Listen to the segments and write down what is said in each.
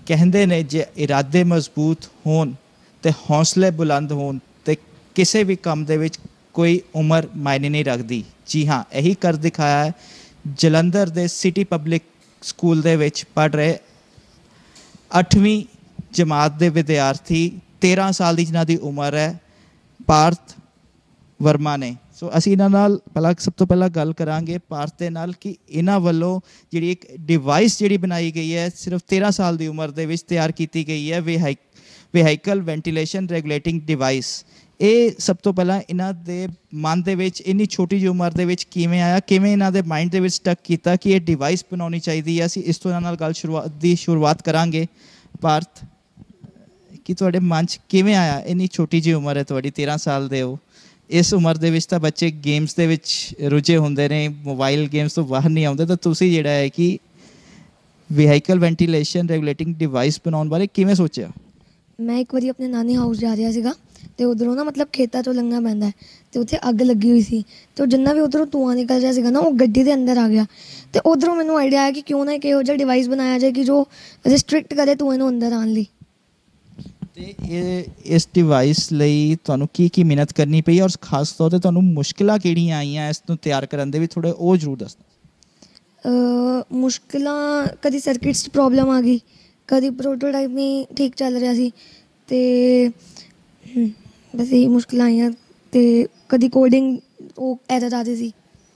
ਕਹਿੰਦੇ ਨੇ ਜੇ ਇਰਾਦੇ ਮਜ਼ਬੂਤ ਹੋਣ ਤੇ ਹੌਸਲੇ ਬੁਲੰਦ ਹੋਣ ਤੇ ਕਿਸੇ ਵੀ ਕੰਮ ਦੇ ਵਿੱਚ ਕੋਈ ਉਮਰ ਮਾਇਨੇ ਨਹੀਂ ਰੱਖਦੀ। ਜੀ ਹਾਂ, ਇਹੀ ਕਰ ਦਿਖਾਇਆ ਹੈ ਜਲੰਧਰ ਦੇ ਸਿਟੀ ਪਬਲਿਕ ਸਕੂਲ ਦੇ ਵਿੱਚ ਪੜ੍ਹ ਰਹੇ 8ਵੀਂ ਜਮਾਤ ਦੇ ਵਿਦਿਆਰਥੀ 13 ਸਾਲ ਦੀ ਜਿਨ੍ਹਾਂ ਦੀ ਉਮਰ ਹੈ ਪਾਰਥ ਵਰਮਾ ਨੇ। ਸੋ ਅਸੀਂ ਇਹਨਾਂ ਨਾਲ ਸਭ ਤੋਂ ਪਹਿਲਾਂ ਗੱਲ ਕਰਾਂਗੇ ਪਾਰਥ ਦੇ ਨਾਲ ਕਿ ਇਹਨਾਂ ਵੱਲੋਂ ਜਿਹੜੀ ਇੱਕ ਡਿਵਾਈਸ ਜਿਹੜੀ ਬਣਾਈ ਗਈ ਹੈ ਸਿਰਫ 13 ਸਾਲ ਦੀ ਉਮਰ ਦੇ ਵਿੱਚ ਤਿਆਰ ਕੀਤੀ ਗਈ ਹੈ ਵਹੀਕਲ ਵੈਂਟੀਲੇਸ਼ਨ ਰੈਗੂਲੇਟਿੰਗ ਡਿਵਾਈਸ। ਇਹ ਸਭ ਤੋਂ ਪਹਿਲਾਂ ਇਹਨਾਂ ਦੇ ਮਨ ਦੇ ਵਿੱਚ ਇੰਨੀ ਛੋਟੀ ਜਿਹੀ ਉਮਰ ਦੇ ਵਿੱਚ ਕਿਵੇਂ ਆਇਆ, ਕਿਵੇਂ ਇਹਨਾਂ ਦੇ ਮਾਈਂਡ ਦੇ ਵਿੱਚ ਸਟਕ ਕੀਤਾ ਕਿ ਇਹ ਡਿਵਾਈਸ ਬਣਾਉਣੀ ਚਾਹੀਦੀ ਹੈ। ਅਸੀਂ ਇਸ ਤੋਂ ਇਹਨਾਂ ਨਾਲ ਗੱਲ ਸ਼ੁਰੂਆਤ ਕਰਾਂਗੇ। ਪਾਰਥ, ਕਿ ਤੁਹਾਡੇ ਮਨ 'ਚ ਕਿਵੇਂ ਆਇਆ, ਇੰਨੀ ਛੋਟੀ ਜਿਹੀ ਉਮਰ ਹੈ ਤੁਹਾਡੀ, 13 ਸਾਲ ਦੇ ਹੋ, ਇਸ ਉਮਰ ਦੇ ਵਿੱਚ ਤਾਂ ਬੱਚੇ ਗੇਮਸ ਦੇ ਵਿੱਚ ਰੁੱਝੇ ਹੁੰਦੇ ਨੇ, ਮੋਬਾਈਲ ਗੇਮਸ ਤੋਂ ਬਾਹਰ ਨਹੀਂ ਆਉਂਦੇ, ਤਾਂ ਤੁਸੀਂ ਜਿਹੜਾ ਹੈ ਕਿ ਵਹੀਕਲ ਵੈਂਟੀਲੇਸ਼ਨ ਰੈਗੂਲੇਟਿੰਗ ਡਿਵਾਈਸ ਬਣਾਉਣ ਬਾਰੇ ਕਿਵੇਂ ਸੋਚਿਆ? ਮੈਂ ਇੱਕ ਵਾਰੀ ਆਪਣੇ ਨਾਨੀ ਹਾਊਸ ਜਾ ਰਿਹਾ ਸੀਗਾ ਅਤੇ ਉੱਧਰੋਂ ਨਾ ਮਤਲਬ ਖੇਤਾਂ 'ਚੋਂ ਲੰਘਣਾ ਪੈਂਦਾ ਅਤੇ ਉੱਥੇ ਅੱਗ ਲੱਗੀ ਹੋਈ ਸੀ ਅਤੇ ਉਹ ਜਿੰਨਾ ਵੀ ਉੱਧਰੋਂ ਧੂੰਆਂ ਨਿਕਲ ਰਿਹਾ ਸੀਗਾ ਨਾ ਉਹ ਗੱਡੀ ਦੇ ਅੰਦਰ ਆ ਗਿਆ ਅਤੇ ਉੱਧਰੋਂ ਮੈਨੂੰ ਆਈਡੀਆ ਆਇਆ ਕਿ ਕਿਉਂ ਨਾ ਇੱਕ ਇਹੋ ਜਿਹਾ ਡਿਵਾਈਸ ਬਣਾਇਆ ਜਾਏ ਕਿ ਜੋ ਰਿਸਟ੍ਰਿਕਟ ਕਰੇ ਧੂੰਏ ਨੂੰ ਅੰਦਰ ਆਉਣ ਲਈ। ਅਤੇ ਇਸ ਡਿਵਾਈਸ ਲਈ ਤੁਹਾਨੂੰ ਕੀ ਮਿਹਨਤ ਕਰਨੀ ਪਈ ਔਰ ਖਾਸ ਤੌਰ 'ਤੇ ਤੁਹਾਨੂੰ ਮੁਸ਼ਕਿਲਾਂ ਕਿਹੜੀਆਂ ਆਈਆਂ ਇਸ ਨੂੰ ਤਿਆਰ ਕਰਨ ਦੇ ਵੀ ਥੋੜ੍ਹੇ ਉਹ ਜ਼ਰੂਰ ਦੱਸਣਾ। ਮੁਸ਼ਕਿਲਾਂ, ਕਦੀ ਸਰਕਿਟਸ 'ਚ ਪ੍ਰੋਬਲਮ ਆ ਗਈ, ਕਦੀ ਪ੍ਰੋਟੋਟਾਈਪ ਨਹੀਂ ਠੀਕ ਚੱਲ ਰਿਹਾ ਸੀ ਅਤੇ ਬਸ ਇਹੀ ਮੁਸ਼ਕਿਲਾਂ ਆਈਆਂ ਅਤੇ ਕਦੀ ਕੋਡਿੰਗ ਉਹ ਐਰਰ ਆ ਰਹੀ ਸੀ।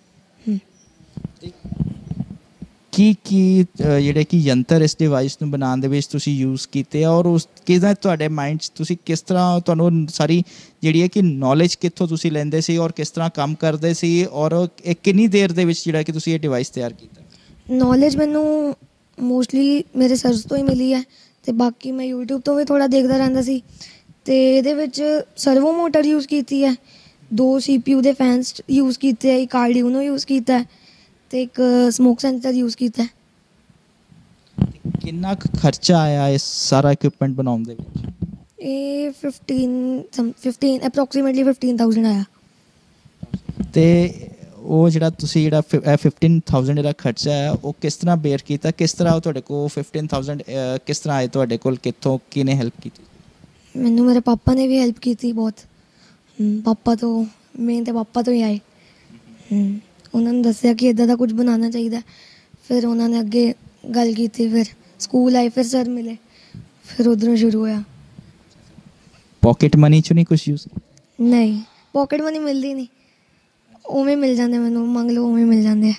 ਕੀ ਜਿਹੜੇ ਕਿ ਯੰਤਰ ਇਸ ਡਿਵਾਈਸ ਨੂੰ ਬਣਾਉਣ ਦੇ ਵਿੱਚ ਤੁਸੀਂ ਯੂਜ਼ ਕੀਤੇ ਔਰ ਉਸ ਕਿੱਦਾਂ ਤੁਹਾਡੇ ਮਾਈਂਡ 'ਚ ਤੁਸੀਂ ਕਿਸ ਤਰ੍ਹਾਂ, ਤੁਹਾਨੂੰ ਸਾਰੀ ਜਿਹੜੀ ਹੈ ਕਿ ਨੌਲੇਜ ਕਿੱਥੋਂ ਤੁਸੀਂ ਲੈਂਦੇ ਸੀ ਔਰ ਕਿਸ ਤਰ੍ਹਾਂ ਕੰਮ ਕਰਦੇ ਸੀ ਔਰ ਇਹ ਕਿੰਨੀ ਦੇਰ ਦੇ ਵਿੱਚ ਜਿਹੜਾ ਕਿ ਤੁਸੀਂ ਇਹ ਡਿਵਾਈਸ ਤਿਆਰ ਕੀਤਾ? ਨੌਲੇਜ ਮੈਨੂੰ ਮੋਸਟਲੀ ਮੇਰੇ ਸਰਸ ਤੋਂ ਹੀ ਮਿਲੀ ਹੈ ਅਤੇ ਬਾਕੀ ਮੈਂ ਯੂਟਿਊਬ ਤੋਂ ਵੀ ਥੋੜ੍ਹਾ ਦੇਖਦਾ ਰਹਿੰਦਾ ਸੀ ਅਤੇ ਇਹਦੇ ਵਿੱਚ ਸਰਵੋ ਮੋਟਰ ਯੂਜ਼ ਕੀਤੀ ਹੈ, 2 CPU ਦੇ ਫੈਨਸ ਯੂਜ਼ ਕੀਤੇ ਹੈ, ਇੱਕ ਆਰਡਿਊਨੋ ਯੂਜ਼ ਕੀਤਾ ਹੈ ਅਤੇ ਇੱਕ ਸਮੋਕ ਸੈਂਸਰ ਯੂਜ਼ ਕੀਤਾ ਹੈ। ਕਿੰਨਾ ਕੁ ਖਰਚਾ ਆਇਆ ਇਸ ਸਾਰਾ ਇਕਵਿਪਮੈਂਟ ਬਣਾਉਣ ਦੇ ਵਿੱਚ? ਇਹ 15 ਅਪਰੋਕਸੀਮੇਟਲੀ 15,000 ਆਇਆ। ਅਤੇ ਉਹ ਜਿਹੜਾ ਤੁਸੀਂ 15,000 ਜਿਹੜਾ ਖਰਚਾ ਹੈ ਉਹ ਕਿਸ ਤਰ੍ਹਾਂ ਬੇਅਰ ਕੀਤਾ, ਕਿਸ ਤਰ੍ਹਾਂ ਉਹ ਤੁਹਾਡੇ ਕੋਲ 15,000 ਕਿਸ ਤਰ੍ਹਾਂ ਆਏ ਤੁਹਾਡੇ ਕੋਲ, ਕਿੱਥੋਂ, ਕਿਹਨੇ ਹੈਲਪ ਕੀਤੀ? ਮੈਨੂੰ ਮੇਰੇ ਪਾਪਾ ਨੇ ਵੀ ਹੈਲਪ ਕੀਤੀ ਬਹੁਤ। ਪਾਪਾ ਤੋਂ ਮੇਨ ਤਾਂ ਪਾਪਾ ਤੋਂ ਹੀ ਆਏ। ਉਹਨਾਂ ਨੇ ਦੱਸਿਆ ਕਿ ਇੱਦਾਂ ਦਾ ਕੁਝ ਬਣਾਉਣਾ ਚਾਹੀਦਾ, ਫਿਰ ਉਹਨਾਂ ਨੇ ਅੱਗੇ ਗੱਲ ਕੀਤੀ, ਫਿਰ ਸਕੂਲ ਆਏ, ਫਿਰ ਸਰ ਮਿਲੇ, ਫਿਰ ਉੱਧਰੋਂ ਸ਼ੁਰੂ ਹੋਇਆ। ਪੋਕਟ ਮਨੀ 'ਚ ਨਹੀਂ ਕੁਛ ਯੂਜ਼? ਨਹੀਂ, ਪੋਕਟ ਮਨੀ ਮਿਲਦੀ ਨਹੀਂ, ਉਵੇਂ ਮਿਲ ਜਾਂਦੇ, ਮੈਨੂੰ ਮੰਗ ਲਓ ਉਵੇਂ ਮਿਲ ਜਾਂਦੇ ਆ।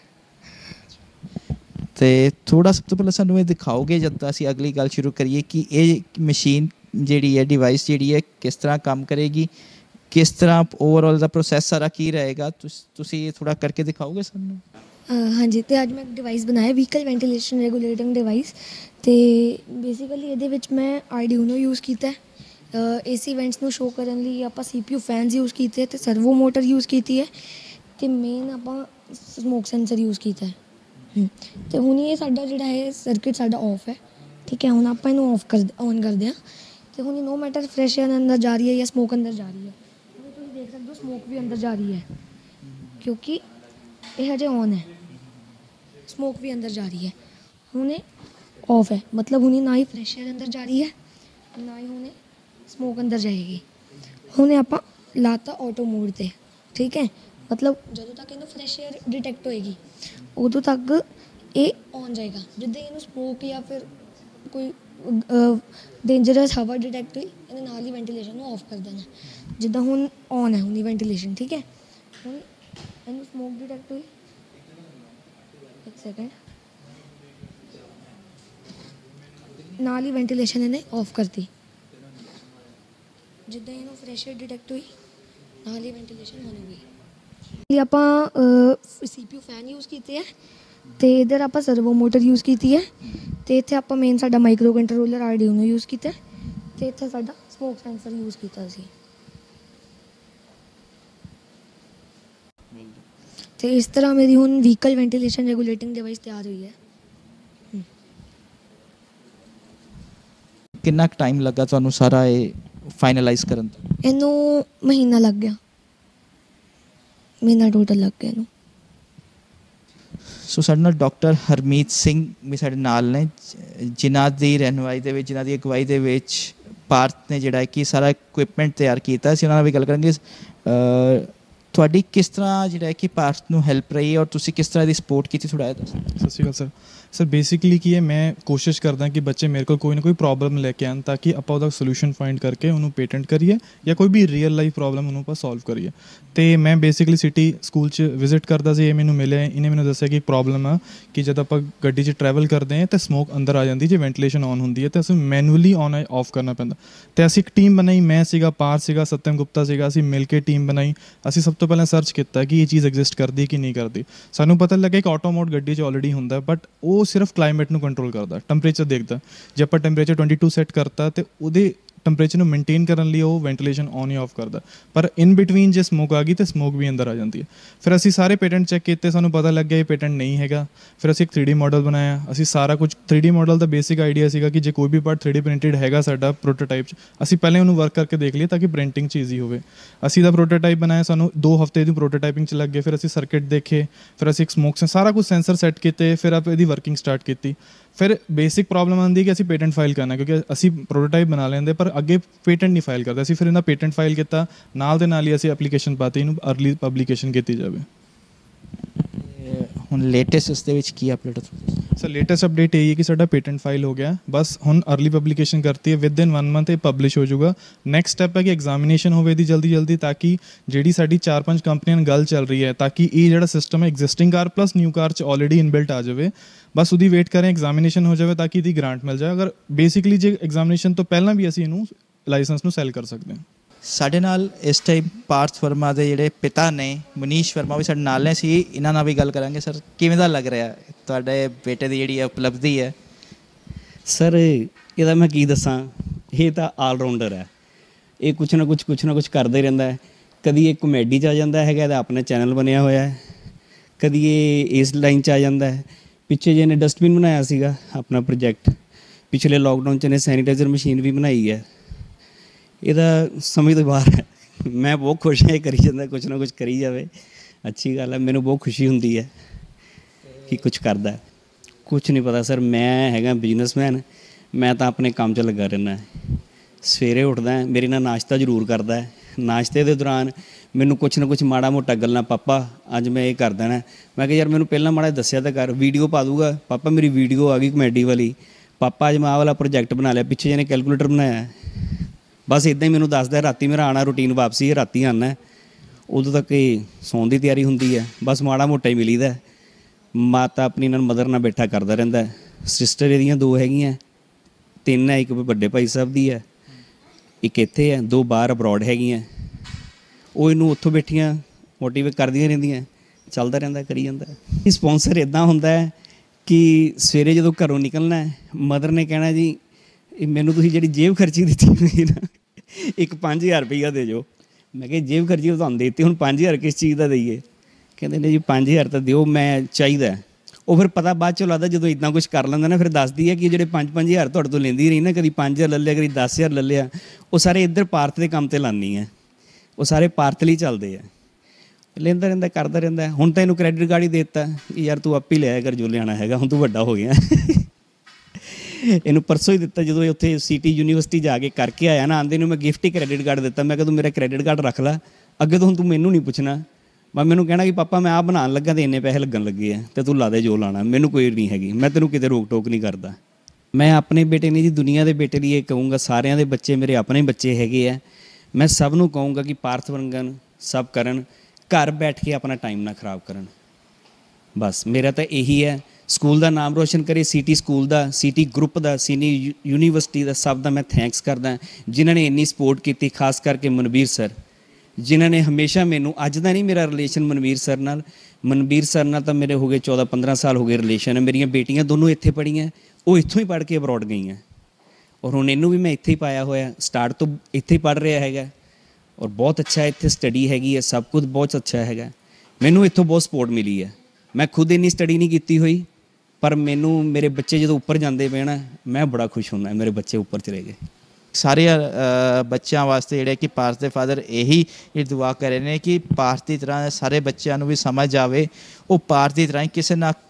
ਅਤੇ ਥੋੜ੍ਹਾ ਸਭ ਤੋਂ ਪਹਿਲਾਂ ਸਾਨੂੰ ਇਹ ਦਿਖਾਓਗੇ ਜਦ ਅਸੀਂ ਅਗਲੀ ਗੱਲ ਸ਼ੁਰੂ ਕਰੀਏ ਕਿ ਇਹ ਮਸ਼ੀਨ ਜਿਹੜੀ ਹੈ, ਡਿਵਾਈਸ ਜਿਹੜੀ ਹੈ, ਕਿਸ ਤਰ੍ਹਾਂ ਕੰਮ ਕਰੇਗੀ, ਕਿਸ ਤਰ੍ਹਾਂ ਓਵਰਆਲ ਦਾ ਪ੍ਰੋਸੈਸ ਸਾਰਾ ਕੀ ਰਹੇਗਾ, ਤੁਸੀਂ ਇਹ ਥੋੜ੍ਹਾ ਕਰਕੇ ਦਿਖਾਓਗੇ ਸਾਨੂੰ? ਹਾਂਜੀ, ਅਤੇ ਅੱਜ ਮੈਂ ਇੱਕ ਡਿਵਾਈਸ ਬਣਾਇਆ ਵਹੀਕਲ ਵੈਂਟੀਲੇਸ਼ਨ ਰੈਗੂਲੇਟਿੰਗ ਡਿਵਾਈਸ, ਅਤੇ ਬੇਸਿਕਲੀ ਇਹਦੇ ਵਿੱਚ ਮੈਂ ਆਰਡਿਊਨੋ ਯੂਜ਼ ਕੀਤਾ, AC ਵੈਂਟਸ ਨੂੰ ਸ਼ੋਅ ਕਰਨ ਲਈ ਆਪਾਂ CPU ਫੈਨਸ ਯੂਜ਼ ਕੀਤੇ ਅਤੇ ਸਰਵੋ ਮੋਟਰ ਯੂਜ਼ ਕੀਤੀ ਹੈ ਅਤੇ ਮੇਨ ਆਪਾਂ ਸਮੋਕ ਸੈਂਸਰ ਯੂਜ਼ ਕੀਤਾ ਹੈ। ਅਤੇ ਹੁਣ ਇਹ ਸਾਡਾ ਜਿਹੜਾ ਹੈ ਸਰਕਿਟ ਸਾਡਾ ਔਫ ਹੈ, ਠੀਕ ਹੈ। ਹੁਣ ਆਪਾਂ ਇਹਨੂੰ ਔਨ ਕਰਦੇ ਹਾਂ ਅਤੇ ਹੁਣ ਨੋ ਮੈਟਰ ਫਰੈਸ਼ ਏਅਰ ਅੰਦਰ ਜਾ ਰਹੀ ਹੈ ਜਾਂ ਸਮੋਕ ਅੰਦਰ ਜਾ ਰਹੀ ਹੈ, ਤੁਸੀਂ ਦੇਖ ਸਕਦੇ ਹੋ ਸਮੋਕ ਵੀ ਅੰਦਰ ਜਾ ਰਹੀ ਹੈ ਕਿਉਂਕਿ ਇਹ ਹਜੇ ਔਨ ਹੈ, ਸਮੋਕ ਵੀ ਅੰਦਰ ਜਾ ਰਹੀ ਹੈ। ਹੁਣ ਇਹ ਔਫ ਹੈ, ਮਤਲਬ ਹੁਣ ਨਾ ਹੀ ਫਰੈਸ਼ ਏਅਰ ਅੰਦਰ ਜਾ ਰਹੀ ਹੈ, ਨਾ ਹੀ ਹੁਣ ਸਮੋਕ ਅੰਦਰ ਜਾਏਗੀ। ਹੁਣ ਆਪਾਂ ਲਾਤਾ ਆਟੋ ਮੋਡ 'ਤੇ, ਠੀਕ ਹੈ। ਮਤਲਬ ਜਦੋਂ ਤੱਕ ਇਹਨੂੰ ਫਰੈਸ਼ ਏਅਰ ਡਿਟੈਕਟ ਹੋਏਗੀ ਉਦੋਂ ਤੱਕ ਇਹ ਔਨ ਜਾਏਗਾ। ਜਿੱਦਾਂ ਇਹਨੂੰ ਸਮੋਕ ਜਾਂ ਫਿਰ ਕੋਈ ਡੇਂਜਰਸ ਹਵਾ ਡਿਟੈਕਟ ਹੋਈ, ਇਹਨੇ ਨਾਲ ਹੀ ਵੈਂਟੀਲੇਸ਼ਨ ਨੂੰ ਔਫ ਕਰ ਦੇਣਾ। ਜਿੱਦਾਂ ਹੁਣ ਔਨ ਹੈ ਹੁਣ ਵੈਂਟੀਲੇਸ਼ਨ, ਠੀਕ ਹੈ। ਹੁਣ ਇਹਨੂੰ ਸਮੋਕ ਡਿਟੈਕਟ ਹੋਈ, ਇੱਕ ਸੈਕਿੰਡ, ਨਾਲ ਹੀ ਵੈਂਟੀਲੇਸ਼ਨ ਇਹਨੇ ਔਫ ਕਰਤੀ। ਜਿੱਦਾਂ ਇਹਨੂੰ ਫਰੈਸ਼ ਏਅਰ ਡਿਟੈਕਟ ਹੋਈ, ਨਾਲ ਹੀ ਵੈਂਟੀਲੇਸ਼ਨ ਔਨ ਹੋ ਗਈ। ਆਪਾਂ CPU ਫੈਨ ਯੂਜ਼ ਕੀਤੇ ਹੈ ਅਤੇ ਇੱਧਰ ਆਪਾਂ ਸਰਵੋ ਮੋਟਰ ਯੂਜ਼ ਕੀਤੀ ਹੈ ਅਤੇ ਇੱਥੇ ਆਪਾਂ ਮੇਨ ਸਾਡਾ ਮਾਈਕਰੋ ਕੰਟਰੋਲਰ ਆਰਡਿਊਨੋ ਯੂਜ਼ ਕੀਤਾ ਅਤੇ ਇੱਥੇ ਸਾਡਾ ਸਮੋਕ ਸੈਂਸਰ ਯੂਜ਼ ਕੀਤਾ ਸੀ। ਅਤੇ ਇਸ ਤਰ੍ਹਾਂ ਮੇਰੀ ਹੁਣ ਵਹੀਕਲ ਵੈਂਟੀਲੇਸ਼ਨ ਰੈਗੂਲੇਟਿੰਗ ਡਿਵਾਈਸ ਤਿਆਰ ਹੋਈ ਹੈ। ਕਿੰਨਾ ਕੁ ਟਾਈਮ ਲੱਗਾ ਤੁਹਾਨੂੰ ਸਾਰਾ ਇਹ ਫਾਈਨਲਾਈਜ਼ ਕਰਨ ਤੋਂ? ਇਹਨੂੰ ਮਹੀਨਾ ਲੱਗ ਗਿਆ, ਮਹੀਨਾ ਟੋਟਲ ਲੱਗ ਗਿਆ ਇਹਨੂੰ। ਸੋ ਸਾਡੇ ਨਾਲ ਡਾਕਟਰ ਹਰਮੀਤ ਸਿੰਘ ਵੀ ਸਾਡੇ ਨਾਲ ਨੇ, ਜਿਨ੍ਹਾਂ ਦੀ ਰਹਿਨੁਮਾਈ ਦੇ ਵਿੱਚ, ਜਿਨ੍ਹਾਂ ਦੀ ਅਗਵਾਈ ਦੇ ਵਿੱਚ ਭਾਰਤ ਨੇ ਜਿਹੜਾ ਕਿ ਸਾਰਾ ਇਕੁਇਪਮੈਂਟ ਤਿਆਰ ਕੀਤਾ। ਅਸੀਂ ਉਹਨਾਂ ਨਾਲ ਵੀ ਗੱਲ ਕਰਾਂਗੇ ਤੁਹਾਡੀ ਕਿਸ ਤਰ੍ਹਾਂ ਜਿਹੜਾ ਕਿ ਭਾਰਤ ਨੂੰ ਹੈਲਪ ਰਹੀ ਹੈ ਔਰ ਤੁਸੀਂ ਕਿਸ ਤਰ੍ਹਾਂ ਦੀ ਸਪੋਰਟ ਕੀਤੀ, ਥੋੜ੍ਹਾ ਜਿਹਾ ਦੱਸੋ। ਸਤਿ ਸ਼੍ਰੀ ਅਕਾਲ ਸਰ ਬੇਸਿਕਲੀ ਕੀ ਹੈ, ਮੈਂ ਕੋਸ਼ਿਸ਼ ਕਰਦਾ ਕਿ ਬੱਚੇ ਮੇਰੇ ਕੋਲ ਕੋਈ ਨਾ ਕੋਈ ਪ੍ਰੋਬਲਮ ਲੈ ਕੇ ਆਉਣ ਤਾਂ ਕਿ ਆਪਾਂ ਉਹਦਾ ਸੋਲੂਸ਼ਨ ਫਾਈਂਡ ਕਰਕੇ ਉਹਨੂੰ ਪੇਟੈਂਟ ਕਰੀਏ ਜਾਂ ਕੋਈ ਵੀ ਰੀਅਲ ਲਾਈਫ ਪ੍ਰੋਬਲਮ ਉਹਨੂੰ ਆਪਾਂ ਸੋਲਵ ਕਰੀਏ। ਅਤੇ ਮੈਂ ਬੇਸਿਕਲੀ ਸਿਟੀ ਸਕੂਲ 'ਚ ਵਿਜ਼ਿਟ ਕਰਦਾ ਸੀ, ਇਹ ਮੈਨੂੰ ਮਿਲਿਆ, ਇਹਨੇ ਮੈਨੂੰ ਦੱਸਿਆ ਕਿ ਪ੍ਰੋਬਲਮ ਆ ਕਿ ਜਦ ਆਪਾਂ ਗੱਡੀ 'ਚ ਟਰੈਵਲ ਕਰਦੇ ਹਾਂ ਤਾਂ ਸਮੋਕ ਅੰਦਰ ਆ ਜਾਂਦੀ ਜੇ ਵੈਂਟੀਲੇਸ਼ਨ ਔਨ ਹੁੰਦੀ ਹੈ ਤਾਂ ਅਸੀਂ ਮੈਨੂਅਲੀ ਔਨ ਆਫ ਕਰਨਾ ਪੈਂਦਾ। ਅਤੇ ਅਸੀਂ ਇੱਕ ਟੀਮ ਬਣਾਈ, ਮੈਂ ਸੀਗਾ, ਪਾਰਥ ਸੀਗਾ, ਸਤਿਅਮ ਗੁਪਤਾ ਸੀਗਾ, ਅਸੀਂ ਮਿਲ ਕੇ ਟੀਮ ਬਣਾਈ। ਅਸੀਂ ਸਭ ਤੋਂ ਪਹਿਲਾਂ ਸਰਚ ਕੀਤਾ ਕਿ ਇਹ ਚੀਜ਼ ਐਗਜ਼ਿਸਟ ਕਰਦੀ ਕਿ ਨਹੀਂ ਕਰਦੀ। ਸਾਨੂੰ ਪਤਾ ਲੱਗਿਆ ਕਿ ਆਟੋ ਮੋਡ ਗੱਡੀ 'ਚ ਆਲਰੇਡੀ ਹੁੰਦਾ, ਬਟ ਉਹ ਸਿਰਫ ਕਲਾਈਮੇਟ ਨੂੰ ਕੰਟਰੋਲ ਕਰਦਾ, ਟੈਂਪਰੇਚਰ ਦੇਖਦਾ। ਜੇ ਆਪਾਂ ਟੈਂਪਰੇਚਰ 22 ਸੈੱਟ ਕਰਤਾ ਅਤੇ ਉਹਦੇ ਟੈਂਪਰੇਚਰ ਨੂੰ ਮੇਨਟੇਨ ਕਰਨ ਲਈ ਉਹ ਵੈਂਟੀਲੇਸ਼ਨ ਔਨ ਹੀ ਆਫ ਕਰਦਾ, ਪਰ ਇਨ ਬਿਟਵੀਨ ਜੇ ਸਮੋਕ ਆ ਗਈ ਤਾਂ ਸਮੋਕ ਵੀ ਅੰਦਰ ਆ ਜਾਂਦੀ ਹੈ। ਫਿਰ ਅਸੀਂ ਸਾਰੇ ਪੇਟੈਂਟ ਚੈੱਕ ਕੀਤੇ, ਸਾਨੂੰ ਪਤਾ ਲੱਗ ਗਿਆ ਇਹ ਪੇਟੈਂਟ ਨਹੀਂ ਹੈਗਾ। ਫਿਰ ਅਸੀਂ ਇੱਕ 3D ਮਾਡਲ ਬਣਾਇਆ। ਅਸੀਂ ਸਾਰਾ ਕੁਝ 3D ਮਾਡਲ ਦਾ ਬੇਸਿਕ ਆਈਡੀਆ ਸੀਗਾ ਕਿ ਜੇ ਕੋਈ ਵੀ ਪਾਰਟ 3D ਪ੍ਰਿੰਟਡ ਹੈਗਾ ਸਾਡਾ ਪ੍ਰੋਟੋਟਾਈਪ 'ਚ, ਅਸੀਂ ਪਹਿਲਾਂ ਉਹਨੂੰ ਵਰਕ ਕਰਕੇ ਦੇਖ ਲਈਏ ਤਾਂ ਕਿ ਪ੍ਰਿੰਟਿੰਗ 'ਚ ਈਜ਼ੀ ਹੋਵੇ। ਅਸੀਂ ਦਾ ਪ੍ਰੋਟੋਟਾਈਪ ਬਣਾਇਆ, ਸਾਨੂੰ 2 ਹਫ਼ਤੇ ਦੀ ਪ੍ਰੋਟੋਟਾਈਪਿੰਗ 'ਚ ਲੱਗ ਗਏ। ਫਿਰ ਅਸੀਂ ਸਰਕਿਟ ਦੇਖੇ, ਫਿਰ ਅਸੀਂ ਇੱਕ ਸਮੋਕ ਸਾਰਾ ਕੁਝ ਸੈਂਸਰ ਸੈੱਟ ਕੀਤੇ, ਫਿਰ ਆਪਾਂ ਇਹਦੀ ਵਰਕਿੰਗ ਸਟਾਰਟ ਕੀਤੀ। ਫਿਰ ਬੇਸਿਕ ਪ੍ਰੋਬਲਮ ਆਉਂਦੀ ਕਿ ਅਸੀਂ ਪੇਟੈਂਟ ਫਾਈਲ ਕਰਨਾ, ਕਿਉਂਕਿ ਅਸੀਂ ਪ੍ਰੋਟੋਟਾਈਪ ਬਣਾ ਲੈਂਦੇ ਪਰ ਅੱਗੇ ਪੇਟੈਂਟ ਨਹੀਂ ਫਾਈਲ ਕਰਦੇ। ਅਸੀਂ ਫਿਰ ਇਹਦਾ ਪੇਟੈਂਟ ਫਾਈਲ ਕੀਤਾ, ਨਾਲ ਦੇ ਨਾਲ ਹੀ ਅਸੀਂ ਐਪਲੀਕੇਸ਼ਨ ਪਾਤੀ, ਇਹਨੂੰ ਅਰਲੀ ਪਬਲੀਕੇਸ਼ਨ ਕੀਤੀ ਜਾਵੇ। ਹੁਣ ਲੇਟੈਸਟ ਇਸ ਦੇ ਵਿੱਚ ਕੀ ਅਪਡੇਟ ਸਰ ਲੇਟੈਸਟ ਅਪਡੇਟ ਇਹ ਹੈ ਕਿ ਸਾਡਾ ਪੇਟੈਂਟ ਫਾਈਲ ਹੋ ਗਿਆ, ਬਸ ਹੁਣ ਅਰਲੀ ਪਬਲੀਕੇਸ਼ਨ ਕਰਤੀ ਹੈ, ਵਿਦਇਨ 1 ਮੰਥ ਇਹ ਪਬਲਿਸ਼ ਹੋ ਜਾਊਗਾ। ਨੈਕਸਟ ਸਟੈਪ ਹੈ ਕਿ ਐਗਜ਼ਾਮੀਨੇਸ਼ਨ ਹੋਵੇ ਇਹਦੀ ਜਲਦੀ ਤਾਂ ਕਿ ਜਿਹੜੀ ਸਾਡੀ 4-5 ਕੰਪਨੀਆਂ ਨਾਲ ਗੱਲ ਚੱਲ ਰਹੀ ਹੈ ਤਾਂ ਕਿ ਇਹ ਜਿਹੜਾ ਸਿਸਟਮ ਹੈ existing car plus new car 'ਚ ਆਲਰੇਡੀ ਇਨਬਿਲਟ ਆ ਜਾਵੇ। ਬਸ ਉਹਦੀ ਵੇਟ ਕरें, ਐਗਜ਼ਾਮੀਨੇਸ਼ਨ ਹੋ ਜਾਵੇ ਤਾਂ ਕਿ ਇਹਦੀ ਗ੍ਰਾਂਟ ਮਿਲ ਜਾਏ। ਅਗਰ ਬੇਸਿਕਲੀ ਜੇ ਐਗਜ਼ਾਮੀਨੇਸ਼ਨ ਤੋਂ ਪਹਿਲਾਂ ਵੀ ਅਸੀਂ ਇਹਨੂੰ ਲਾਇਸੈਂਸ ਨੂੰ ਸੈਲ ਕਰ ਸਕਦੇ ਹਾਂ। ਸਾਡੇ ਨਾਲ ਇਸ ਟਾਈਮ ਪਾਰਥ ਵਰਮਾ ਦੇ ਜਿਹੜੇ ਪਿਤਾ ਨੇ ਮਨੀਸ਼ ਵਰਮਾ ਵੀ ਸਾਡੇ ਨਾਲ ਨੇ, ਅਸੀਂ ਇਹਨਾਂ ਨਾਲ ਵੀ ਗੱਲ ਕਰਾਂਗੇ। ਸਰ ਕਿਵੇਂ ਦਾ ਲੱਗ ਰਿਹਾ ਤੁਹਾਡੇ ਬੇਟੇ ਦੀ ਜਿਹੜੀ ਉਪਲਬਧੀ ਹੈ? ਸਰ ਇਹਦਾ ਮੈਂ ਕੀ ਦੱਸਾਂ, ਇਹ ਤਾਂ ਆਲਰਾਊਂਡਰ ਹੈ। ਇਹ ਕੁਛ ਨਾ ਕੁਛ ਕਰਦਾ ਹੀ ਰਹਿੰਦਾ ਹੈ। ਕਦੀ ਇਹ ਕਮੇਡੀ 'ਚ ਆ ਜਾਂਦਾ ਹੈਗਾ, ਇਹਦਾ ਆਪਣਾ ਚੈਨਲ ਬਣਿਆ ਹੋਇਆ ਹੈ, ਕਦੀ ਇਹ ਇਸ ਲਾਈਨ 'ਚ ਆ ਜਾਂਦਾ ਹੈ। ਪਿੱਛੇ ਜਿਹੇ ਇਹਨੇ ਡਸਟਬਿਨ ਬਣਾਇਆ ਸੀਗਾ ਆਪਣਾ ਪ੍ਰੋਜੈਕਟ, ਪਿਛਲੇ ਲੋਕਡਾਊਨ 'ਚ ਇਹਨੇ ਸੈਨੀਟਾਈਜ਼ਰ ਮਸ਼ੀਨ ਵੀ ਬਣਾਈ ਹੈ। ਇਹਦਾ ਸਮਝ ਤੋਂ ਬਾਹਰ ਹੈ। ਮੈਂ ਬਹੁਤ ਖੁਸ਼ ਹਾਂ ਇਹ ਕਰੀ ਜਾਂਦਾ, ਕੁਛ ਨਾ ਕੁਛ ਕਰੀ ਜਾਵੇ, ਅੱਛੀ ਗੱਲ ਹੈ। ਮੈਨੂੰ ਬਹੁਤ ਖੁਸ਼ੀ ਹੁੰਦੀ ਹੈ ਕਿ ਕੁਛ ਕਰਦਾ। ਕੁਛ ਨਹੀਂ ਪਤਾ ਸਰ, ਮੈਂ ਹੈਗਾ ਬਿਜ਼ਨਸਮੈਨ, ਮੈਂ ਤਾਂ ਆਪਣੇ ਕੰਮ 'ਚ ਲੱਗਾ ਰਹਿੰਦਾ। ਸਵੇਰੇ ਉੱਠਦਾ, ਮੇਰੇ ਨਾਲ ਨਾਸ਼ਤਾ ਜ਼ਰੂਰ ਕਰਦਾ। ਨਾਸ਼ਤੇ ਦੇ ਦੌਰਾਨ ਮੈਨੂੰ ਕੁਛ ਨਾ ਕੁਛ ਮਾੜਾ ਮੋਟਾ ਗੱਲਾਂ, ਪਾਪਾ ਅੱਜ ਮੈਂ ਇਹ ਕਰ ਦੇਣਾ। ਮੈਂ ਕਿਹਾ ਯਾਰ ਮੈਨੂੰ ਪਹਿਲਾਂ ਮਾੜਾ ਦੱਸਿਆ ਤਾਂ ਕਰ, ਵੀਡੀਓ ਪਾ ਦੂੰਗਾ। ਪਾਪਾ ਮੇਰੀ ਵੀਡੀਓ ਆ ਗਈ ਕਮੇਡੀ ਵਾਲੀ, ਪਾਪਾ ਅੱਜ ਮੈਂ ਆਹ ਵਾਲਾ ਪ੍ਰੋਜੈਕਟ ਬਣਾ ਲਿਆ, ਪਿੱਛੇ ਜਿਹਨੇ ਕੈਲਕੂਲੇਟਰ ਬਣਾਇਆ। ਬਸ ਇੱਦਾਂ ਹੀ ਮੈਨੂੰ ਦੱਸਦਾ। ਰਾਤੀ ਮੇਰਾ ਆਉਣਾ ਰੂਟੀਨ ਵਾਪਸੀ ਹੈ, ਰਾਤੀ ਆਉਣਾ, ਉਦੋਂ ਤੱਕ ਇਹ ਸੌਣ ਦੀ ਤਿਆਰੀ ਹੁੰਦੀ ਹੈ। ਬਸ ਮਾੜਾ ਮੋਟਾ ਹੀ ਮਿਲੀਦਾ। ਮਾਤਾ ਆਪਣੀ ਨਾਲ ਮਦਰ ਨਾਲ ਬੈਠਾ ਕਰਦਾ ਰਹਿੰਦਾ। ਸਿਸਟਰ ਇਹਦੀਆਂ 2 ਹੈਗੀਆਂ, 3 ਹੈ, ਇੱਕ ਵੱਡੇ ਭਾਈ ਸਾਹਿਬ ਦੀ ਹੈ, ਇੱਕ ਇੱਥੇ ਹੈ, 2 ਬਾਹਰ ਅਬਰੋਡ ਹੈਗੀਆਂ। ਉਹ ਇਹਨੂੰ ਉੱਥੋਂ ਬੈਠੀਆਂ ਮੋਟੀਵੇਟ ਕਰਦੀਆਂ ਰਹਿੰਦੀਆਂ, ਚੱਲਦਾ ਰਹਿੰਦਾ, ਕਰੀ ਜਾਂਦਾ। ਇਹ ਸਪੋਂਸਰ ਇੱਦਾਂ ਹੁੰਦਾ ਹੈ ਕਿ ਸਵੇਰੇ ਜਦੋਂ ਘਰੋਂ ਨਿਕਲਣਾ, ਮਦਰ ਨੇ ਕਹਿਣਾ ਜੀ ਮੈਨੂੰ ਤੁਸੀਂ ਜਿਹੜੀ ਜੇਬ ਖਰਚੀ ਦਿੱਤੀ ਹੋਈ ਨਾ, ਇੱਕ 5000 ਰੁਪਈਆ ਦੇ ਜਾਓ। ਮੈਂ ਕਿਹਾ ਜੇਬ ਖਰਚੀ ਤੁਹਾਨੂੰ ਦੇ ਦਿੱਤੀ, ਹੁਣ 5000 ਕਿਸ ਚੀਜ਼ ਦਾ ਦੇਈਏ? ਕਹਿੰਦੇ ਨੇ ਜੀ 5000 ਤਾਂ ਦਿਓ, ਮੈਂ ਚਾਹੀਦਾ। ਉਹ ਫਿਰ ਪਤਾ ਬਾਅਦ 'ਚੋਂ ਲੱਗਦਾ ਜਦੋਂ ਇੱਦਾਂ ਕੁਛ ਕਰ ਲੈਂਦਾ ਨਾ, ਫਿਰ ਦੱਸਦੀ ਹੈ ਕਿ ਜਿਹੜੇ 5-5000 ਤੁਹਾਡੇ ਤੋਂ ਲੈਂਦੀ ਰਹੀ ਨਾ, ਕਦੀ 5000 ਲੈ ਲਿਆ, ਕਦੀ 10000 ਲੈ ਲਿਆ, ਉਹ ਸਾਰੇ ਇੱਧਰ ਪਾਰਥ ਦੇ ਕੰਮ 'ਤੇ ਲਾਉਂਦੀ ਹੈ। ਉਹ ਸਾਰੇ ਪਾਰਥ ਲਈ ਚੱਲਦੇ ਆ। ਲੈਂਦਾ ਰਹਿੰਦਾ, ਕਰਦਾ ਰਹਿੰਦਾ। ਹੁਣ ਤਾਂ ਇਹਨੂੰ ਕ੍ਰੈਡਿਟ ਕਾਰਡ ਹੀ ਦੇ ਦਿੱਤਾ ਕਿ ਯਾਰ ਤੂੰ ਆਪ ਹੀ ਲਿਆ ਕਰ ਜੋ ਲਿਆਉਣਾ ਹੈਗਾ, ਹੁਣ ਤੂੰ ਵੱਡਾ ਹੋ ਗਿਆ। ਇਹਨੂੰ ਪਰਸੋਂ ਹੀ ਦਿੱਤਾ, ਜਦੋਂ ਇਹ ਉੱਥੇ ਸਿਟੀ ਯੂਨੀਵਰਸਿਟੀ ਜਾ ਕੇ ਕਰਕੇ ਆਇਆ ਨਾ, ਆਉਂਦੇ ਨੂੰ ਮੈਂ ਗਿਫਟ ਹੀ ਕ੍ਰੈਡਿਟ ਕਾਰਡ ਦਿੱਤਾ। ਮੈਂ ਕਿਹਾ ਤੂੰ ਮੇਰਾ ਕ੍ਰੈਡਿਟ ਕਾਰਡ ਰੱਖ ਲੈ, ਅੱਗੇ ਤੋਂ ਹੁਣ ਤੂੰ ਮੈਨੂੰ ਨਹੀਂ ਪੁੱਛਣਾ। ਮੈਂ ਮੈਨੂੰ ਕਹਿਣਾ ਕਿ ਪਾਪਾ ਮੈਂ ਆਹ ਬਣਾਉਣ ਲੱਗਾ ਅਤੇ ਇੰਨੇ ਪੈਸੇ ਲੱਗਣ ਲੱਗੇ ਆ ਅਤੇ ਤੂੰ ਲਾ ਦੇ ਜੋ ਲਾਉਣਾ, ਮੈਨੂੰ ਕੋਈ ਨਹੀਂ ਹੈਗੀ, ਮੈਂ ਤੈਨੂੰ ਕਿਤੇ ਰੋਕ ਟੋਕ ਨਹੀਂ ਕਰਦਾ। ਮੈਂ ਆਪਣੇ ਬੇਟੇ ਨਹੀਂ ਜੀ, ਦੁਨੀਆ ਦੇ ਬੇਟੇ ਲਈ ਇਹ ਕਹੂੰਗਾ, ਸਾਰਿਆਂ ਦੇ ਬੱਚੇ ਮੇਰੇ ਆਪਣੇ ਬੱਚੇ ਹੈਗੇ ਆ। ਮੈਂ ਸਭ ਨੂੰ ਕਹੂੰਗਾ ਕਿ ਪਾਰਥ ਬਣਨ, ਸਭ ਕਰਨ, ਘਰ ਬੈਠ ਕੇ ਆਪਣਾ ਟਾਈਮ ਨਾ ਖਰਾਬ ਕਰਨ। ਬਸ ਮੇਰਾ ਤਾਂ ਇਹੀ ਹੈ। ਸਕੂਲ ਦਾ ਨਾਮ ਰੋਸ਼ਨ ਕਰੇ, ਸਿਟੀ ਸਕੂਲ ਦਾ, ਸਿਟੀ ਗਰੁੱਪ ਦਾ, ਸਿਟੀ ਯੂਨੀਵਰਸਿਟੀ ਦਾ, ਸਭ ਦਾ ਮੈਂ ਥੈਂਕਸ ਕਰਦਾ ਜਿਨ੍ਹਾਂ ਨੇ ਇੰਨੀ ਸਪੋਰਟ ਕੀਤੀ। ਖਾਸ ਕਰਕੇ ਮਨਵੀਰ ਸਰ, ਜਿਨ੍ਹਾਂ ਨੇ ਹਮੇਸ਼ਾ ਮੈਨੂੰ, ਅੱਜ ਦਾ ਨਹੀਂ ਮੇਰਾ ਰਿਲੇਸ਼ਨ ਮਨਵੀਰ ਸਰ ਨਾਲ ਤਾਂ ਮੇਰੇ ਹੋ ਗਏ 14-15 ਸਾਲ ਹੋ ਗਏ ਰਿਲੇਸ਼ਨ ਹੈ। ਮੇਰੀਆਂ ਬੇਟੀਆਂ ਦੋਨੋਂ ਇੱਥੇ ਪੜ੍ਹੀਆਂ, ਉਹ ਇੱਥੋਂ ਹੀ ਪੜ੍ਹ ਕੇ ਅਬਰੋਡ ਗਈਆਂ, ਔਰ ਹੁਣ ਇਹਨੂੰ ਵੀ ਮੈਂ ਇੱਥੇ ਹੀ ਪਾਇਆ ਹੋਇਆ। ਸਟਾਰਟ ਤੋਂ ਇੱਥੇ ਹੀ ਪੜ੍ਹ ਰਿਹਾ ਹੈਗਾ, ਔਰ ਬਹੁਤ ਅੱਛਾ ਇੱਥੇ ਸਟੱਡੀ ਹੈਗੀ ਹੈ, ਸਭ ਕੁਝ ਬਹੁਤ ਅੱਛਾ ਹੈਗਾ। ਮੈਨੂੰ ਇੱਥੋਂ ਬਹੁਤ ਸਪੋਰਟ ਮਿਲੀ ਹੈ। ਮੈਂ ਖੁਦ ਇੰਨੀ ਸਟੱਡੀ ਨਹੀਂ ਕੀਤੀ ਹੋਈ, ਪਰ ਮੈਨੂੰ ਮੇਰੇ ਬੱਚੇ ਜਦੋਂ ਉੱਪਰ ਜਾਂਦੇ ਪਏ ਨਾ, ਮੈਂ ਬੜਾ ਖੁਸ਼ ਹੁੰਦਾ ਮੇਰੇ ਬੱਚੇ ਉੱਪਰ ਚਲੇ ਗਏ। ਸਾਰੇ ਬੱਚਿਆਂ ਵਾਸਤੇ ਜਿਹੜੇ ਕਿ ਪਾਰਥ ਦੇ ਫਾਦਰ ਇਹੀ ਦੁਆ ਕਰ ਰਹੇ ਨੇ ਕਿ ਪਾਰਥ ਦੀ ਤਰ੍ਹਾਂ ਸਾਰੇ ਬੱਚਿਆਂ ਨੂੰ ਵੀ ਸਮਝ ਆਵੇ, ਉਹ ਪਾਰਥ ਦੀ ਤਰ੍ਹਾਂ ਹੀ ਕਿਸੇ ਨਾ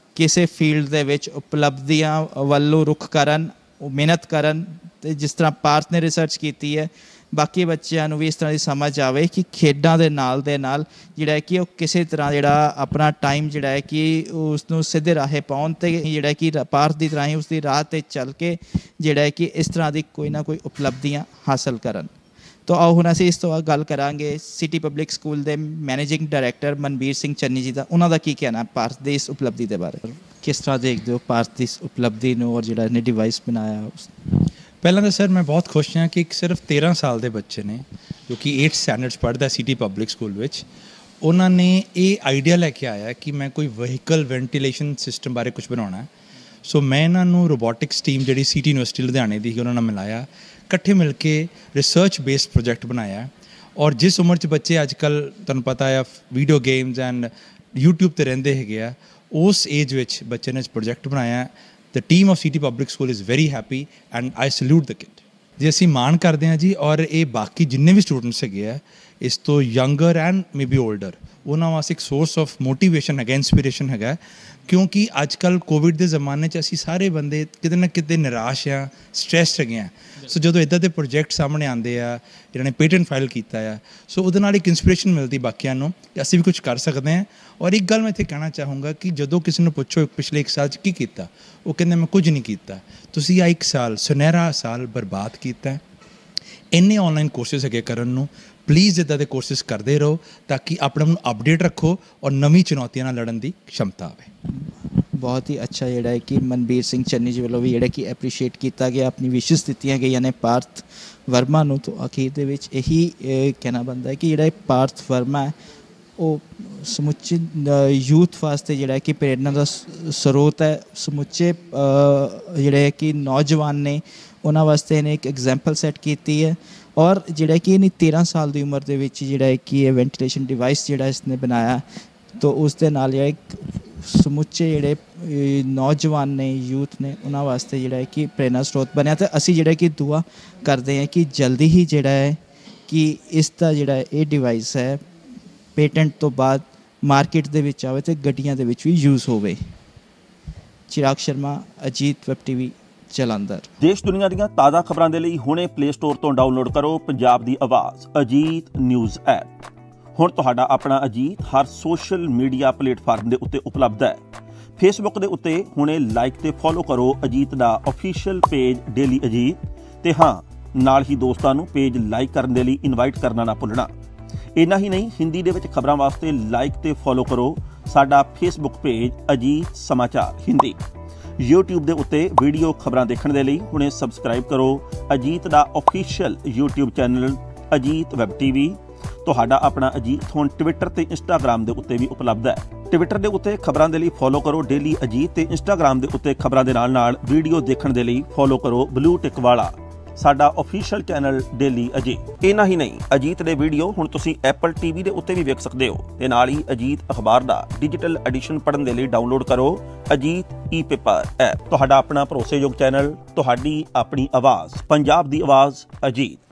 ਕਿਸੇ ਫੀਲਡ ਦੇ ਵਿੱਚ ਉਪਲਬਧੀਆਂ ਵੱਲੋਂ ਰੁਖ ਕਰਨ, ਉਹ ਮਿਹਨਤ ਕਰਨ। ਅਤੇ ਜਿਸ ਤਰ੍ਹਾਂ ਪਾਰਥ ਨੇ ਰਿਸਰਚ ਕੀਤੀ ਹੈ, ਬਾਕੀ ਬੱਚਿਆਂ ਨੂੰ ਵੀ ਇਸ ਤਰ੍ਹਾਂ ਦੀ ਸਮਝ ਆਵੇ ਕਿ ਖੇਡਾਂ ਦੇ ਨਾਲ ਜਿਹੜਾ ਹੈ ਕਿ ਉਹ ਕਿਸੇ ਤਰ੍ਹਾਂ ਜਿਹੜਾ ਆਪਣਾ ਟਾਈਮ ਜਿਹੜਾ ਹੈ ਕਿ ਉਸ ਨੂੰ ਸਿੱਧੇ ਰਾਹੇ ਪਾਉਣ, ਅਤੇ ਜਿਹੜਾ ਕਿ ਪਾਰਥ ਦੀ ਤਰ੍ਹਾਂ ਹੀ ਉਸ ਦੀ ਰਾਹ 'ਤੇ ਚੱਲ ਕੇ ਜਿਹੜਾ ਹੈ ਕਿ ਇਸ ਤਰ੍ਹਾਂ ਦੀ ਕੋਈ ਨਾ ਕੋਈ ਉਪਲਬਧੀਆਂ ਹਾਸਲ ਕਰਨ। ਤਾਂ ਆਓ ਹੁਣ ਅਸੀਂ ਇਸ ਤੋਂ ਬਾਅਦ ਗੱਲ ਕਰਾਂਗੇ ਸਿਟੀ ਪਬਲਿਕ ਸਕੂਲ ਦੇ ਮੈਨੇਜਿੰਗ ਡਾਇਰੈਕਟਰ ਮਨਬੀਰ ਸਿੰਘ ਚੰਨੀ ਜੀ ਦਾ। ਉਹਨਾਂ ਦਾ ਕੀ ਕਹਿਣਾ ਪਾਰਥ ਦੀ ਇਸ ਉਪਲਬਧੀ ਦੇ ਬਾਰੇ? ਕਿਸ ਤਰ੍ਹਾਂ ਦੇਖਦੇ ਹੋ ਪਾਰਥ ਦੀ ਇਸ ਉਪਲਬਧੀ ਨੂੰ ਔਰ ਜਿਹੜਾ ਇਹਨੇ ਡਿਵਾਈਸ ਬਣਾਇਆ ਉਸ? ਪਹਿਲਾਂ ਤਾਂ ਸਰ ਮੈਂ ਬਹੁਤ ਖੁਸ਼ ਹਾਂ ਕਿ ਇੱਕ ਸਿਰਫ 13 ਸਾਲ ਦੇ ਬੱਚੇ ਨੇ ਜੋ ਕਿ 8th ਸਟੈਂਡਰਡ 'ਚ ਪੜ੍ਹਦਾ ਸਿਟੀ ਪਬਲਿਕ ਸਕੂਲ ਵਿੱਚ, ਉਹਨਾਂ ਨੇ ਇਹ ਆਈਡੀਆ ਲੈ ਕੇ ਆਇਆ ਕਿ ਮੈਂ ਕੋਈ ਵਹੀਕਲ ਵੈਂਟੀਲੇਸ਼ਨ ਸਿਸਟਮ ਬਾਰੇ ਕੁਝ ਬਣਾਉਣਾ। ਸੋ ਮੈਂ ਇਹਨਾਂ ਨੂੰ ਰੋਬੋਟਿਕਸ ਟੀਮ ਜਿਹੜੀ ਸਿਟੀ ਯੂਨੀਵਰਸਿਟੀ ਲੁਧਿਆਣੇ ਦੀ ਉਹਨਾਂ ਨਾਲ ਮਿਲਾਇਆ, ਇਕੱਠੇ ਮਿਲ ਕੇ ਰਿਸਰਚ ਬੇਸਡ ਪ੍ਰੋਜੈਕਟ ਬਣਾਇਆ। ਔਰ ਜਿਸ ਉਮਰ 'ਚ ਬੱਚੇ ਅੱਜ ਕੱਲ੍ਹ ਤੁਹਾਨੂੰ ਪਤਾ ਆ ਵੀਡੀਓ ਗੇਮਸ ਐਂਡ YouTube 'ਤੇ ਰਹਿੰਦੇ ਹੈਗੇ ਆ, ਉਸ ਏਜ ਵਿੱਚ ਬੱਚੇ ਨੇ ਪ੍ਰੋਜੈਕਟ ਬਣਾਇਆ। The team of City Public School is very happy and I salute the kid। ਜੀ ਅਸੀਂ ਮਾਣ ਕਰਦੇ ਹਾਂ ਜੀ, ਔਰ ਇਹ ਬਾਕੀ ਜਿੰਨੇ ਵੀ ਸਟੂਡੈਂਟਸ ਹੈਗੇ ਆ ਇਸ ਤੋਂ younger and may be older, ਉਹਨਾਂ ਵਾਸਤੇ ਇੱਕ ਸੋਰਸ ਆਫ ਮੋਟੀਵੇਸ਼ਨ ਹੈਗਾ, ਇੰਸਪੀਰੇਸ਼ਨ ਹੈਗਾ। ਕਿਉਂਕਿ ਅੱਜ ਕੱਲ੍ਹ ਕੋਵਿਡ ਦੇ ਜ਼ਮਾਨੇ 'ਚ ਅਸੀਂ ਸਾਰੇ ਬੰਦੇ ਕਿਤੇ ਨਾ ਕਿਤੇ ਨਿਰਾਸ਼ ਆ, ਸਟ੍ਰੈਸਡ ਹੈਗੇ ਆ। ਸੋ ਜਦੋਂ ਇੱਦਾਂ ਦੇ ਪ੍ਰੋਜੈਕਟ ਸਾਹਮਣੇ ਆਉਂਦੇ ਆ ਜਿਹਨਾਂ ਨੇ ਪੇਟੈਂਟ ਫਾਈਲ ਕੀਤਾ ਆ, ਸੋ ਉਹਦੇ ਨਾਲ ਇੱਕ ਇੰਸਪੀਰੇਸ਼ਨ ਮਿਲਦੀ ਬਾਕੀਆਂ ਨੂੰ ਕਿ ਅਸੀਂ ਵੀ ਕੁਝ ਕਰ ਸਕਦੇ ਹਾਂ। ਔਰ ਇੱਕ ਗੱਲ ਮੈਂ ਇੱਥੇ ਕਹਿਣਾ ਚਾਹੂੰਗਾ ਕਿ ਜਦੋਂ ਕਿਸੇ ਨੂੰ ਪੁੱਛੋ ਪਿਛਲੇ 1 ਸਾਲ 'ਚ ਕੀ ਕੀਤਾ, ਉਹ ਕਹਿੰਦੇ ਮੈਂ ਕੁਝ ਨਹੀਂ ਕੀਤਾ। ਤੁਸੀਂ ਆ 1 ਸਾਲ ਸੁਨਹਿਰਾ ਸਾਲ ਬਰਬਾਦ ਕੀਤਾ। ਇੰਨੇ ਔਨਲਾਈਨ ਕੋਰਸਿਸ ਹੈਗੇ ਕਰਨ ਨੂੰ, ਪਲੀਜ਼ ਇੱਦਾਂ ਦੇ ਕੋਰਸਿਸ ਕਰਦੇ ਰਹੋ ਤਾਂ ਕਿ ਆਪਣੇ ਆਪ ਨੂੰ ਅਪਡੇਟ ਰੱਖੋ ਔਰ ਨਵੀਂ ਚੁਣੌਤੀਆਂ ਨਾਲ ਲੜਨ ਦੀ ਸ਼ਮਤਾ ਆਵੇ। ਬਹੁਤ ਹੀ ਅੱਛਾ ਜਿਹੜਾ ਹੈ ਕਿ ਮਨਬੀਰ ਸਿੰਘ ਚੰਨੀ ਜੀ ਵੱਲੋਂ ਵੀ ਜਿਹੜਾ ਕਿ ਐਪਰੀਸ਼ੀਏਟ ਕੀਤਾ ਗਿਆ, ਆਪਣੀ ਵਿਸ਼ੇਸ ਦਿੱਤੀਆਂ ਗਈਆਂ ਨੇ ਪਾਰਥ ਵਰਮਾ ਨੂੰ। ਤੋਂ ਅਖੀਰ ਦੇ ਵਿੱਚ ਇਹੀ ਕਹਿਣਾ ਬਣਦਾ ਹੈ ਕਿ ਜਿਹੜਾ ਪਾਰਥ ਵਰਮਾ ਹੈ ਉਹ ਸਮੁੱਚੇ ਯੂਥ ਵਾਸਤੇ ਜਿਹੜਾ ਕਿ ਪ੍ਰੇਰਨਾ ਦਾ ਸਰੋਤ ਹੈ। ਸਮੁੱਚੇ ਜਿਹੜੇ ਕਿ ਨੌਜਵਾਨ ਨੇ ਉਹਨਾਂ ਵਾਸਤੇ ਇਹਨੇ ਇੱਕ ਐਗਜ਼ਾਮਪਲ ਸੈੱਟ ਕੀਤੀ ਹੈ। ਔਰ ਜਿਹੜਾ ਕਿ ਇਹਨੇ 13 ਸਾਲ ਦੀ ਉਮਰ ਦੇ ਵਿੱਚ ਜਿਹੜਾ ਹੈ ਕਿ ਇਹ ਵੈਂਟੀਲੇਸ਼ਨ ਡਿਵਾਈਸ ਜਿਹੜਾ ਇਸਨੇ ਬਣਾਇਆ, ਤਾਂ ਉਸ ਦੇ ਨਾਲ ਜਿਹੜਾ ਇੱਕ ਸਮੁੱਚੇ ਜਿਹੜੇ ਨੌਜਵਾਨ ਨੇ, ਯੂਥ ਨੇ, ਉਹਨਾਂ ਵਾਸਤੇ ਜਿਹੜਾ ਹੈ ਕਿ ਪ੍ਰੇਰਨਾ ਸਰੋਤ ਬਣਿਆ। ਅਤੇ ਅਸੀਂ ਜਿਹੜਾ ਕਿ ਦੁਆ ਕਰਦੇ ਹਾਂ ਕਿ ਜਲਦੀ ਹੀ ਜਿਹੜਾ ਹੈ ਕਿ ਇਸ ਦਾ ਜਿਹੜਾ ਇਹ ਡਿਵਾਈਸ ਹੈ ਪੇਟੈਂਟ ਤੋਂ ਬਾਅਦ ਮਾਰਕੀਟ ਦੇ ਵਿੱਚ ਆਵੇ ਅਤੇ ਗੱਡੀਆਂ ਦੇ ਵਿੱਚ ਵੀ ਯੂਜ਼ ਹੋਵੇ। Chirag Sharma, Ajit web TV, Jalandhar. ਦੇਸ਼ ਦੁਨੀਆ ਦੀਆਂ ਤਾਜ਼ਾ ਖਬਰਾਂ ਦੇ ਲਈ ਹੁਣੇ ਪਲੇ ਸਟੋਰ ਤੋਂ ਡਾਊਨਲੋਡ ਕਰੋ ਪੰਜਾਬ ਦੀ ਆਵਾਜ਼ ਅਜੀਤ ਨਿਊਜ਼ ਐਪ। ਹੁਣ ਤੁਹਾਡਾ ਆਪਣਾ ਅਜੀਤ ਹਰ ਸੋਸ਼ਲ ਮੀਡੀਆ ਪਲੇਟਫਾਰਮ ਦੇ ਉੱਤੇ ਉਪਲਬਧ ਹੈ। ਫੇਸਬੁੱਕ ਦੇ ਉੱਤੇ ਹੁਣੇ ਲਾਈਕ ਤੇ ਫੋਲੋ ਕਰੋ ਅਜੀਤ ਦਾ ਅਫੀਸ਼ੀਅਲ ਪੇਜ ਡੇਲੀ ਅਜੀਤ, ਤੇ ਹਾਂ ਨਾਲ ਹੀ ਦੋਸਤਾਂ ਨੂੰ ਪੇਜ ਲਾਈਕ ਕਰਨ ਦੇ ਲਈ ਇਨਵਾਈਟ ਕਰਨਾ ਨਾ ਭੁੱਲਣਾ। ਇੰਨਾ ਹੀ ਨਹੀਂ, ਹਿੰਦੀ ਦੇ ਵਿੱਚ ਖਬਰਾਂ ਵਾਸਤੇ ਲਾਈਕ ਤੇ ਫੋਲੋ ਕਰੋ ਸਾਡਾ ਫੇਸਬੁੱਕ ਪੇਜ ਅਜੀਤ ਸਮਾਚਾਰ ਹਿੰਦੀ। YouTube ਦੇ ਉੱਤੇ ਵੀਡੀਓ ਖਬਰਾਂ ਦੇਖਣ ਦੇ ਲਈ ਹੁਣੇ ਸਬਸਕ੍ਰਾਈਬ ਕਰੋ ਅਜੀਤ ਦਾ official YouTube channel Ajit web TV. ਤੁਹਾਡਾ ਆਪਣਾ ਅਜੀਤ ਹੁਣ ਟਵਿੱਟਰ ਤੇ ਇੰਸਟਾਗ੍ਰਾਮ ਦੇ ਉੱਤੇ ਵੀ ਉਪਲਬਧ ਹੈ। ਟਵਿੱਟਰ ਦੇ ਉੱਤੇ ਖਬਰਾਂ ਦੇ ਲਈ ਫੋਲੋ ਕਰੋ ਡੇਲੀ ਅਜੀਤ, ਤੇ ਇੰਸਟਾਗ੍ਰਾਮ ਦੇ ਉੱਤੇ ਖਬਰਾਂ ਦੇ ਨਾਲ ਵੀਡੀਓ ਦੇਖਣ ਦੇ ਲਈ ਫੋਲੋ ਕਰੋ ਬਲੂ ਟਿਕ ਵਾਲਾ ਸਾਡਾ ਅਫੀਸ਼ੀਅਲ ਚੈਨਲ ਡੇਲੀ ਅਜੀਤ। ਇੰਨਾ ਹੀ ਨਹੀਂ, ਅਜੀਤ ਦੇ ਵੀਡੀਓ ਹੁਣ ਤੁਸੀਂ Apple TV ਦੇ ਉੱਤੇ ਵੀ ਵੇਖ ਸਕਦੇ ਹੋ, ਤੇ ਨਾਲ ਹੀ ਅਜੀਤ ਅਖਬਾਰ ਦਾ ਡਿਜੀਟਲ ਐਡੀਸ਼ਨ ਪੜ੍ਹਨ ਦੇ ਲਈ ਡਾਊਨਲੋਡ ਕਰੋ ਅਜੀਤ ਈ-ਪੇਪਰ ਐਪ। ਤੁਹਾਡਾ ਆਪਣਾ ਭਰੋਸੇਯੋਗ ਚੈਨਲ, ਤੁਹਾਡੀ ਆਪਣੀ ਆਵਾਜ਼, ਪੰਜਾਬ ਦੀ ਆਵਾਜ਼ ਅਜੀਤ।